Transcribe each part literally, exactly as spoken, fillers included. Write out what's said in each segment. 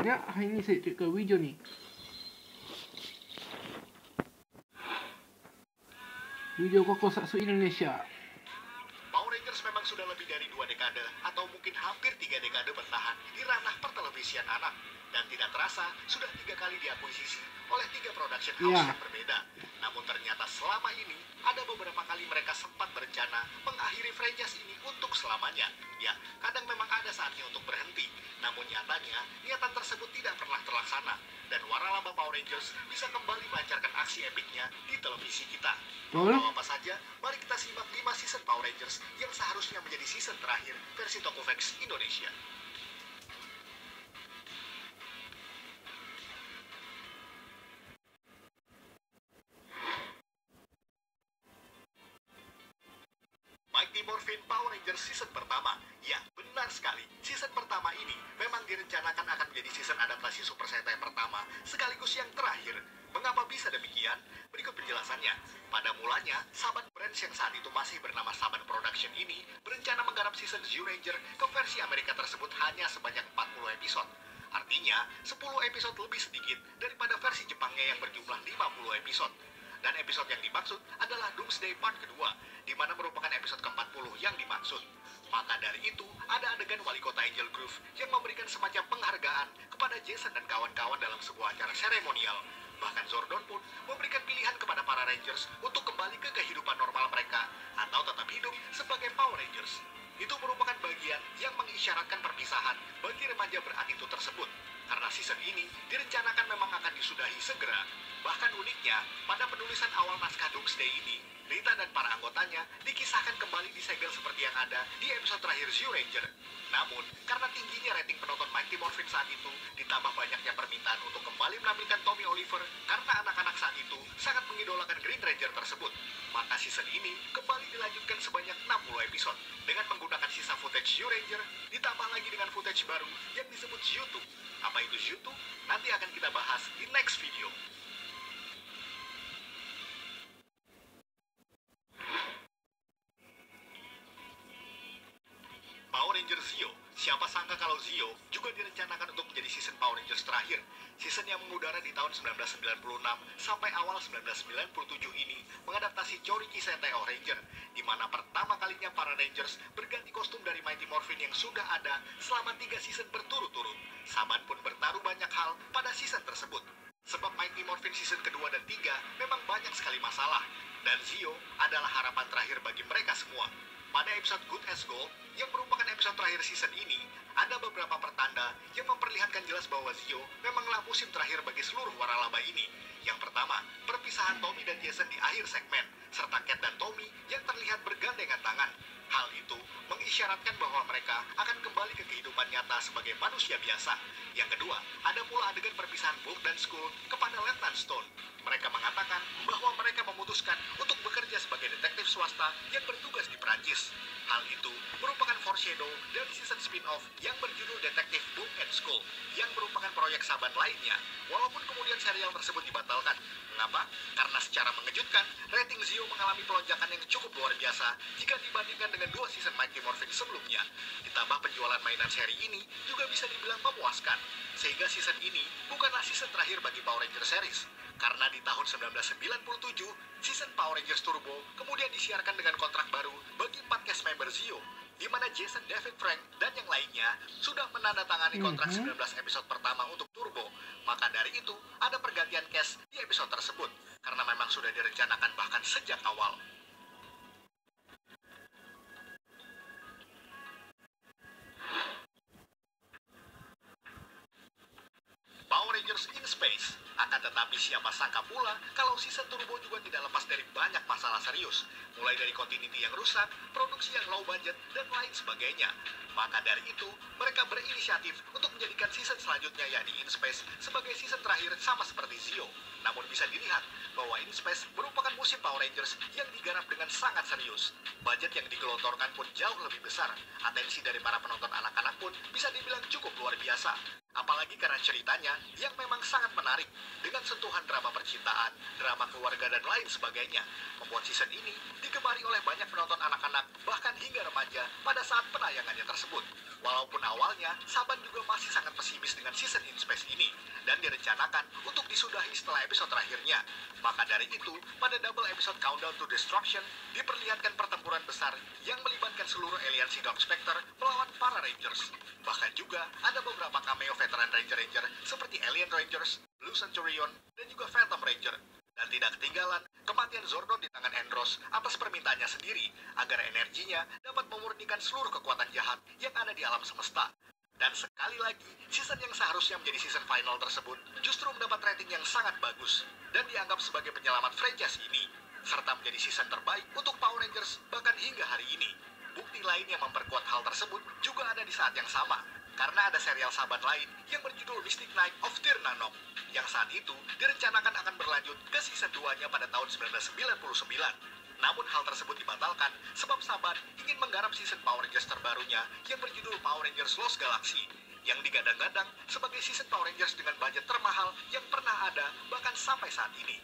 banyak. Hari ini saya cek ke video ni. Video Kokusatsu Indonesia. Power Rangers memang sudah lebih dari dua dekade atau mungkin hampir tiga dekade bertahan di ranah pertelevisian anak, dan tidak terasa sudah tiga kali diakuisisi oleh tiga production house Ya. yang berbeda. Namun ternyata selama ini ada beberapa kali mereka sempat berencana mengakhiri franchise ini untuk selamanya. Ya, kadang memang ada saatnya untuk berhenti, namun nyatanya niatan tersebut tidak pernah terlaksana, dan waralaba Power Rangers bisa kembali melancarkan aksi epiknya di televisi kita. Boleh. Mau apa saja, mari kita simak lima season Power Rangers yang seharusnya menjadi season terakhir versi Tokovex Indonesia. Mighty Morphin Power Rangers season pertama. Ya, benar sekali. Season pertama ini memang direncanakan akan menjadi season adaptasi Super Sentai pertama sekaligus yang terakhir. Mengapa bisa demikian? Berikut penjelasannya. Pada mulanya, Saban Brands yang saat itu masih bernama Saban Production ini berencana menggarap season Zyuranger ke versi Amerika tersebut hanya sebanyak empat puluh episode. Artinya, sepuluh episode lebih sedikit daripada versi Jepangnya yang berjumlah lima puluh episode. Dan episode yang dimaksud adalah Doomsday Part kedua, di mana merupakan episode ke empat puluh yang dimaksud. Maka dari itu, ada adegan wali kota Angel Grove yang memberikan semacam penghargaan kepada Jason dan kawan-kawan dalam sebuah acara seremonial. Bahkan Zordon pun memberikan pilihan kepada para Rangers untuk kembali ke kehidupan normal mereka atau tetap hidup sebagai Power Rangers. Itu merupakan bagian yang mengisyaratkan perpisahan bagi remaja berattitude tersebut, karena season ini direncanakan memang akan disudahi segera. Bahkan uniknya, pada penulisan awal naskah Doomsday ini, Rita dan para anggotanya dikisahkan kembali disegel seperti yang ada di episode terakhir Zyuranger. Namun, karena tingginya rating penonton Mighty Morphin saat itu, ditambah banyaknya permintaan untuk kembali menampilkan Tommy Oliver karena anak-anak saat itu sangat mengidolakan Green Ranger tersebut, maka season ini kembali dilanjutkan sebanyak enam puluh episode dengan menggunakan sisa footage Zyuranger ditambah lagi dengan footage baru yang disebut Zyutu. Apa itu Zyutu? Nanti akan kita bahas di next video. Power Ranger Zeo. Siapa sangka kalau Zeo juga direncanakan untuk menjadi season Power Rangers terakhir. Season yang mengudara di tahun sembilan belas sembilan puluh enam sampai awal sembilan belas sembilan puluh tujuh ini mengadaptasi Choriki Sentai Ranger, di mana pertama kalinya para Rangers berganti kostum dari Mighty Morphin yang sudah ada selama tiga season berturut-turut. Saban pun bertaruh banyak hal pada season tersebut. Sebab Mighty Morphin season kedua dan tiga memang banyak sekali masalah, dan Zeo adalah harapan terakhir bagi mereka semua. Pada episode Good as Gold, yang merupakan episode terakhir season ini, ada beberapa pertanda yang memperlihatkan jelas bahwa Zeo memanglah musim terakhir bagi seluruh waralaba ini. Yang pertama, perpisahan Tommy dan Jason di akhir segmen, serta Cat dan Tommy yang terlihat bergandengan tangan. Hal itu mengisyaratkan bahwa mereka akan kembali ke kehidupan nyata sebagai manusia biasa. Yang kedua, ada pula adegan perpisahan Bulk dan Skull kepada Lieutenant Stone. Mereka mengatakan bahwa mereka memutuskan untuk bekerja sebagai detektif swasta yang bertugas di Prancis. Hal itu merupakan foreshadow dari season spin-off yang berjudul Detektif Bulk and Skull, yang merupakan proyek Saban lainnya, walaupun kemudian serial tersebut dibatalkan. Mengapa? Karena secara mengejutkan, rating Zeo mengalami pelonjakan yang cukup luar biasa jika dibandingkan dengan dua season Mighty Morphin sebelumnya. Ditambah penjualan mainan seri ini juga bisa dibilang memuaskan, sehingga season ini bukanlah season terakhir bagi Power Rangers series. Karena di tahun sembilan belas sembilan puluh tujuh, season Power Rangers Turbo kemudian disiarkan dengan kontrak baru bagi empat cast member Zeo, di mana Jason, David, Frank, dan yang lainnya sudah menandatangani kontrak sembilan belas episode pertama untuk Turbo. Maka dari itu, ada pergantian cast di episode tersebut, karena memang sudah direncanakan bahkan sejak awal. Power Rangers in Space. Akan tetapi siapa sangka pula kalau season Turbo juga tidak lepas dari banyak masalah serius, mulai dari continuity yang rusak, produksi yang low budget, dan lain sebagainya. Maka dari itu, mereka berinisiatif untuk menjadikan season selanjutnya yakni In Space sebagai season terakhir sama seperti Zeo. Namun bisa dilihat bahwa In Space merupakan musim Power Rangers yang digarap dengan sangat serius. Budget yang digelontorkan pun jauh lebih besar. Atensi dari para penonton anak-anak pun bisa dibilang cukup luar biasa. Apalagi karena ceritanya yang memang sangat menarik dengan sentuhan drama percintaan, drama keluarga dan lain sebagainya, membuat season ini digemari oleh banyak penonton anak-anak bahkan hingga remaja pada saat penayangannya tersebut. Walaupun awalnya Saban juga masih sangat pesimis dengan season In Space ini dan direncanakan untuk disudahi setelah episode terakhirnya. Maka dari itu, pada double episode Countdown to Destruction diperlihatkan pertempuran besar yang melibatkan seluruh aliansi Dark Spectre melawan para Rangers. Bahkan juga ada beberapa cameo veteran Ranger-Ranger seperti Alien Rangers, Blue Centurion, dan juga Phantom Ranger. Dan tidak ketinggalan, kematian Zordon di tangan Andros atas permintaannya sendiri agar energinya dapat memurnikan seluruh kekuatan jahat yang ada di alam semesta. Dan sekali lagi, season yang seharusnya menjadi season final tersebut justru mendapat rating yang sangat bagus dan dianggap sebagai penyelamat franchise ini, serta menjadi season terbaik untuk Power Rangers bahkan hingga hari ini. Bukti lain yang memperkuat hal tersebut juga ada di saat yang sama, karena ada serial Saban lain yang berjudul Mystic Knight of Tir Na Nog, yang saat itu direncanakan akan berlanjut ke season dua-nya pada tahun seribu sembilan ratus sembilan puluh sembilan. Namun hal tersebut dibatalkan sebab Saban ingin menggarap season Power Rangers terbarunya yang berjudul Power Rangers Lost Galaxy, yang digadang-gadang sebagai season Power Rangers dengan budget termahal yang pernah ada bahkan sampai saat ini.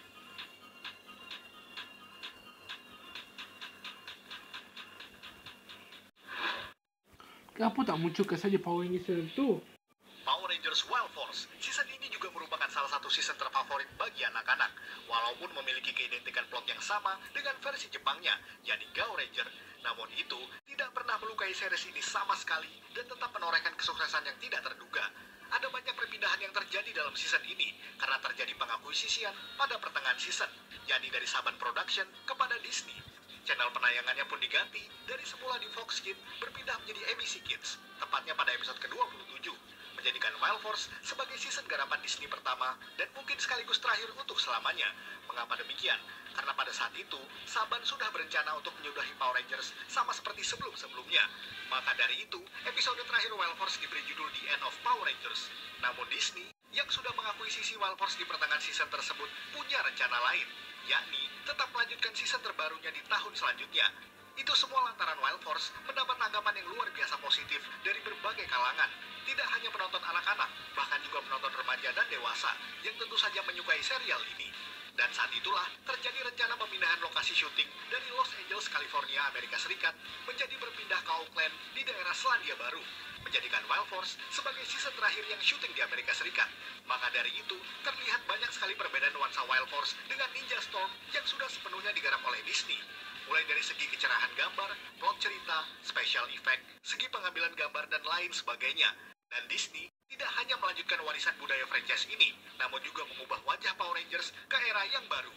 Kenapa tak munculkan saja Power Rangers itu? Power Rangers Wild Force, season ini juga merupakan salah satu season terfavorit bagi anak-anak, walaupun memiliki keidentikan plot yang sama dengan versi Jepangnya, yakni Gao Ranger. Namun itu tidak pernah melukai series ini sama sekali dan tetap menorehkan kesuksesan yang tidak terduga. Ada banyak perpindahan yang terjadi dalam season ini karena terjadi pengakuisisian pada pertengahan season, yakni dari Saban Production kepada Disney. Channel penayangannya pun diganti dari semula di Fox Kids berpindah menjadi A B C Kids, tepatnya pada episode ke dua puluh tujuh, menjadikan Wild Force sebagai season garapan Disney pertama dan mungkin sekaligus terakhir untuk selamanya. Mengapa demikian? Karena pada saat itu, Saban sudah berencana untuk menyudahi Power Rangers sama seperti sebelum-sebelumnya. Maka dari itu, episode terakhir Wild Force diberi judul The End of Power Rangers. Namun Disney, yang sudah mengakuisisi Wild Force di pertengahan season tersebut, punya rencana lain, yakni tetap melanjutkan season terbarunya di tahun selanjutnya. Itu semua lantaran Wild Force mendapat tanggapan yang luar biasa positif dari berbagai kalangan. Tidak hanya penonton anak-anak, bahkan juga penonton remaja dan dewasa yang tentu saja menyukai serial ini. Dan saat itulah terjadi rencana pemindahan lokasi syuting dari Los Angeles, California, Amerika Serikat menjadi berpindah ke Oakland di daerah Selandia Baru, menjadikan Wild Force sebagai season terakhir yang syuting di Amerika Serikat. Maka dari itu, terlihat banyak sekali perbedaan nuansa Wild Force dengan Ninja Storm yang sudah sepenuhnya digarap oleh Disney. Mulai dari segi kecerahan gambar, plot cerita, special effect, segi pengambilan gambar, dan lain sebagainya. Dan Disney tidak hanya melanjutkan warisan budaya franchise ini, namun juga mengubah wajah Power Rangers ke era yang baru.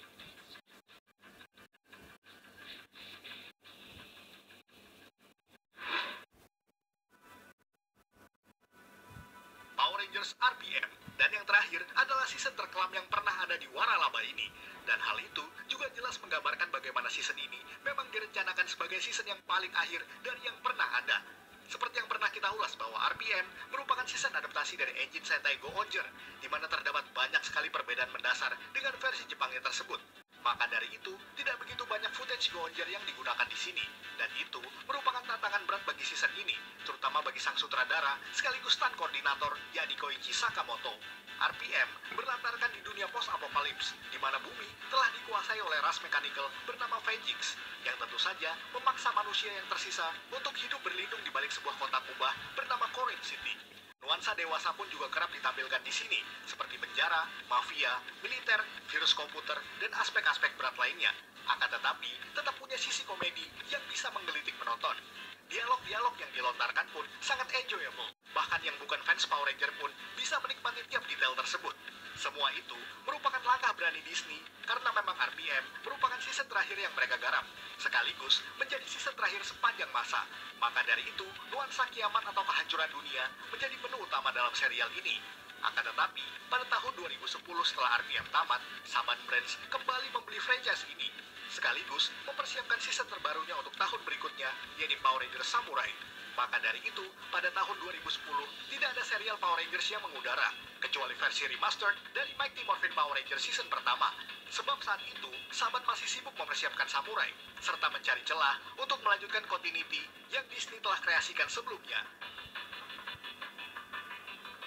Power Rangers R P M, dan yang terakhir adalah season terkelam yang pernah ada di Waralaba ini. Dan hal itu juga jelas menggambarkan bagaimana season ini memang direncanakan sebagai season yang paling akhir dari yang pernah ada. Seperti yang pernah kita ulas bahwa R P M merupakan season adaptasi dari engine Sentai Go-Onger, di mana terdapat banyak sekali perbedaan mendasar dengan versi Jepangnya tersebut. Maka dari itu, tidak begitu banyak footage Go-Onger yang digunakan di sini. Dan itu merupakan tantangan berat bagi season ini, terutama bagi sang sutradara sekaligus stunt koordinator, yakni Koichi Sakamoto. R P M berlatarkan di dunia post-apokalips, di mana bumi telah dikuasai oleh ras mekanikal bernama Vengix, yang tentu saja memaksa manusia yang tersisa untuk hidup berlindung di balik sebuah kota kubah bernama Corinth City. Nuansa dewasa pun juga kerap ditampilkan di sini, seperti penjara, mafia, militer, virus komputer, dan aspek-aspek berat lainnya. Akan tetapi, tetap punya sisi komedi yang bisa menggelitik penonton. Dialog-dialog yang dilontarkan pun sangat enjoyable. Bahkan yang bukan fans Power Ranger pun bisa menikmati tiap detail tersebut. Semua itu merupakan langkah berani Disney karena memang R P M merupakan season terakhir yang mereka garap, sekaligus menjadi season terakhir sepanjang masa. Maka dari itu, nuansa kiamat atau kehancuran dunia menjadi menu utama dalam serial ini. Akan tetapi, pada tahun dua ribu sepuluh setelah R P M tamat, Saban Brands kembali membeli franchise ini, sekaligus mempersiapkan season terbarunya untuk tahun berikutnya, yaitu Power Rangers Samurai. Maka dari itu, pada tahun dua ribu sepuluh, tidak ada serial Power Rangers yang mengudara, kecuali versi remastered dari Mighty Morphin Power Rangers season pertama. Sebab saat itu, Saban masih sibuk mempersiapkan Samurai, serta mencari celah untuk melanjutkan continuity yang Disney telah kreasikan sebelumnya.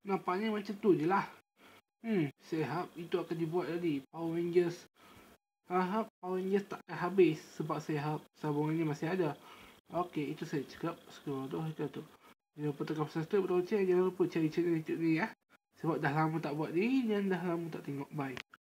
nampaknya macam tu je lah. Hmm, saya harap itu akan dibuat tadi. Power Rangers. Harap Power Rangers tak akan habis. Sebab saya harap sambungannya masih ada. Okey, itu saya cakap. Sekarang kita tu. Jangan lupa tekan subscribe butang lonceng. Jangan lupa cari channel YouTube ni ya. Sebab dah lama tak buat ni dan dah lama tak tengok. Bye.